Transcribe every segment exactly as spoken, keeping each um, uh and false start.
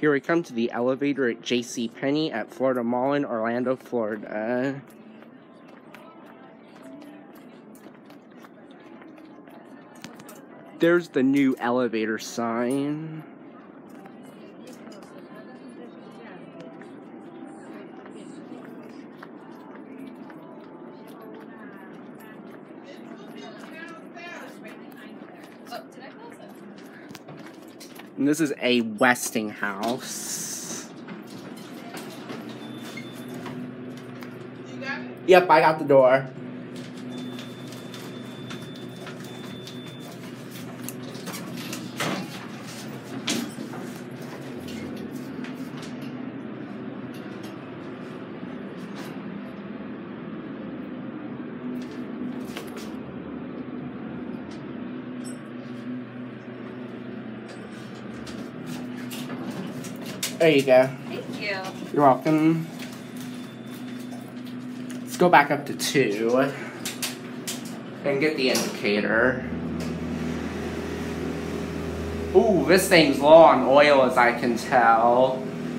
Here we come to the elevator at JCPenney at Florida Mall in Orlando, Florida. There's the new elevator sign. And this is a Westinghouse. You got it? Yep, I got the door. There you go. Thank you. You're welcome. Let's go back up to two and get the indicator. Ooh, this thing's low on oil as I can tell.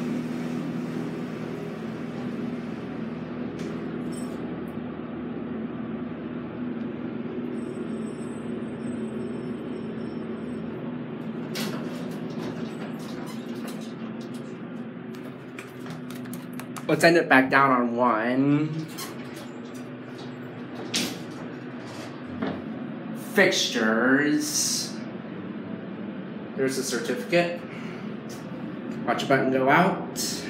Let's end it back down on one. Fixtures. There's the certificate. Watch a button go out.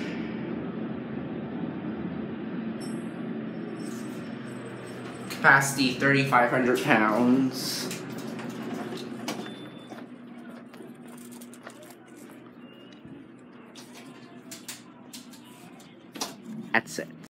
Capacity thirty-five hundred pounds. That's it.